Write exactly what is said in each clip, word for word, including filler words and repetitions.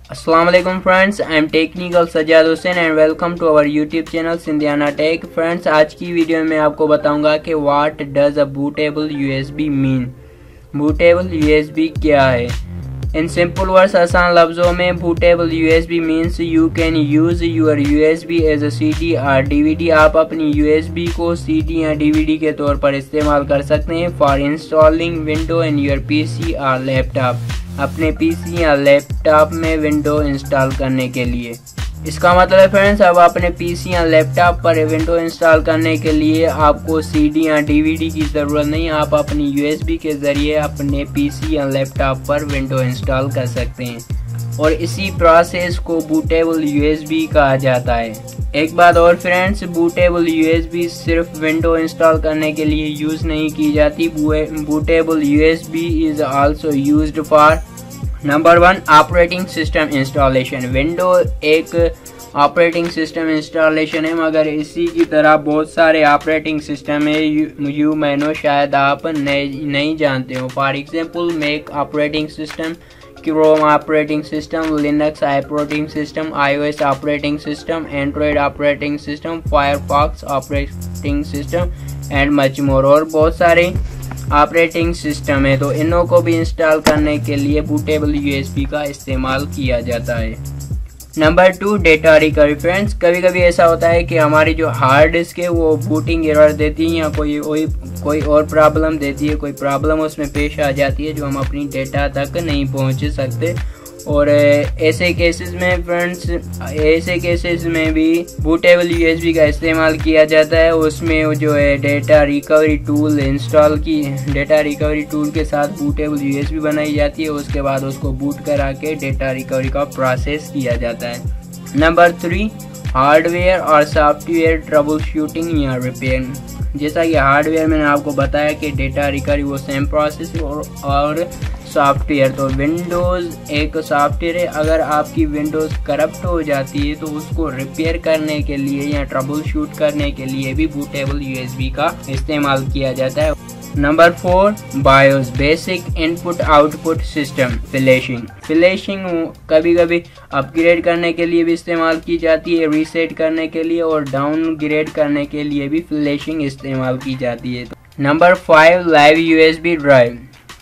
Assalamu alaikum friends, I am Technical Sajjad Hussain and welcome to our YouTube channel Sindhiana Tech. Friends, आज की video में आपको बताऊंगा कि what does a bootable U S B mean? bootable U S B क्या है? In simple words, आसान लफ्ज़ों में bootable U S B means you can use your U S B as a C D or D V D. आप अपनी U S B को C D या D V D के तौर पर इस्तेमाल कर सकते हैं for installing window in your P C or laptop. अपने पीसी या लैपटॉप में विंडो इंस्टॉल करने के लिए। इसका मतलब है फ्रेंड्स, अब अपने पीसी या लैपटॉप पर विंडो इंस्टॉल करने के लिए आपको सीडी या डीवीडी की ज़रूरत नहीं, आप अपनी यूएसबी के ज़रिए अपने पीसी या लैपटॉप पर विंडो इंस्टॉल कर सकते हैं और इसी प्रोसेस को बूटेबल यूएसबी कहा जाता है। एक बात और फ्रेंड्स, बूटेबल यूएसबी सिर्फ विंडो इंस्टॉल करने के लिए यूज़ नहीं की जाती। Bootable USB is also used for number one operating system installation. Window एक ऑपरेटिंग सिस्टम इंस्टॉलेशन है, मगर इसी की तरह बहुत सारे ऑपरेटिंग सिस्टम है यू, यू मैनो शायद आप नहीं नहीं जानते हो। For example Mac operating system, Chrome operating system, Linux operating system, iOS operating system, Android operating system, Firefox operating system and much more. और बहुत सारे ऑपरेटिंग सिस्टम है, तो इनों को भी इंस्टॉल करने के लिए बूटेबल यूएसबी का इस्तेमाल किया जाता है। Number two, data recovery. Friends, कभी कभी ऐसा होता है कि हमारी जो हार्ड डिस्क है वो बूटिंग एरर देती है या कोई कोई कोई और प्रॉब्लम देती है, कोई प्रॉब्लम उसमें पेश आ जाती है जो हम अपनी डेटा तक नहीं पहुंच सकते। और ऐसे केसेस में फ्रेंड्स ऐसे केसेस में भी बूटेबल यूएसबी का इस्तेमाल किया जाता है। उसमें जो है डेटा रिकवरी टूल इंस्टॉल की डेटा रिकवरी टूल के साथ बूटेबल यूएसबी बनाई जाती है, उसके बाद उसको बूट करा के डेटा रिकवरी का प्रोसेस किया जाता है। नंबर थ्री, हार्डवेयर और सॉफ्टवेयर ट्रबल शूटिंग या रिपेयर। जैसा कि हार्डवेयर मैंने आपको बताया कि डेटा रिकवरी वो सेम प्रोसेस है और, और सॉफ्टवेयर तो विंडोज़ एक सॉफ्टवेयर है। अगर आपकी विंडोज़ करप्ट हो जाती है तो उसको रिपेयर करने के लिए या ट्रबल शूट करने के लिए भी बूटेबल यूएसबी का इस्तेमाल किया जाता है। Number four, BIOS basic input output system flashing. Flashing कभी कभी अपग्रेड करने के लिए भी इस्तेमाल की जाती है, रीसेट करने के लिए और डाउनग्रेड करने के लिए भी फ्लैशिंग इस्तेमाल की जाती है। Number five, live USB drive.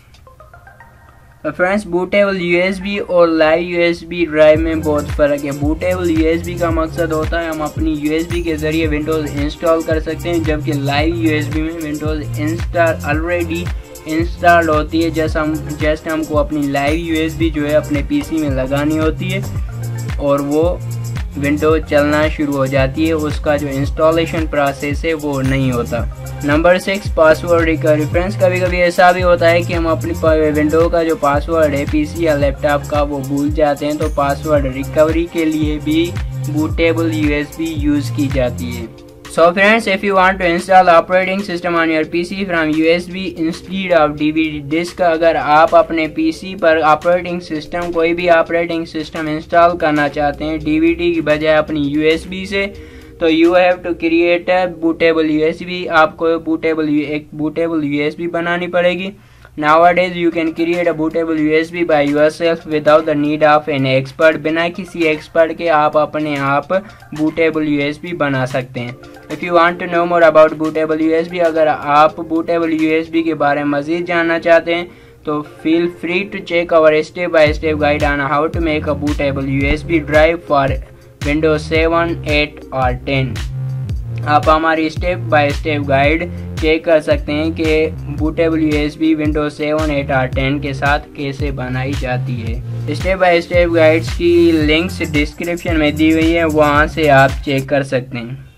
Friends, bootable USB और लाइव यूएसबी ड्राइव में बहुत फ़र्क है। बूटेबल यूएसबी का मकसद होता है हम अपनी यूएसबी के ज़रिए विंडोज़ इंस्टॉल कर सकते हैं, जबकि लाइव यूएसबी में विंडोज़ इंस्टॉल ऑलरेडी इंस्टॉल होती है। जैसे हम जस्ट हमको अपनी लाइव यूएसबी जो है अपने पीसी में लगानी होती है और वो विंडो चलना शुरू हो जाती है, उसका जो इंस्टॉलेशन प्रोसेस है वो नहीं होता। Number six, password recovery. Friends, कभी कभी ऐसा भी होता है कि हम अपनी विंडो का जो पासवर्ड है पीसी या लैपटॉप का वो भूल जाते हैं, तो पासवर्ड रिकवरी के लिए भी बूटेबल यूएसबी यूज़ की जाती है। So friends, if you want to install operating system on your P C from U S B instead of D V D disk, अगर आप अपने P C पर ऑपरेटिंग सिस्टम कोई भी ऑपरेटिंग सिस्टम इंस्टॉल करना चाहते हैं D V D की बजाय अपनी U S B से, तो you have to create a bootable USB. आपको बूटेबल एक बूटेबल यूएसबी बनानी पड़ेगी। Nowadays you can create a bootable U S B by yourself without the need of an expert। बिना किसी एक्सपर्ट के आप अपने आप bootable U S B बना सकते हैं। If you want to know more about bootable U S B, अगर आप bootable U S B के बारे में मज़ीद जानना चाहते हैं तो feel free to check our step by step guide on how to make a bootable U S B drive for Windows seven, eight और टेन। आप हमारी step by step guide check कर सकते हैं कि bootable USB Windows seven, eight और ten के साथ कैसे बनाई जाती है। स्टेप बाय स्टेप गाइड्स की लिंक्स डिस्क्रिप्शन में दी हुई है, वहां से आप चेक कर सकते हैं।